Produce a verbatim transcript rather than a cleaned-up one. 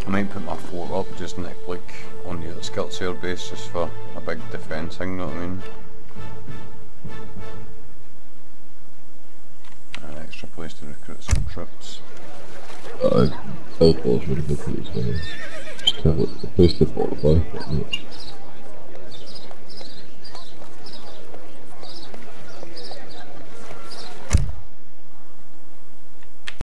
I might put my fort up just like, like on the outskirts of our base just for a big defence thing, you know what I mean? An extra place to recruit some troops. Aye, South Wall's really good for this one. Just have a place to fortify.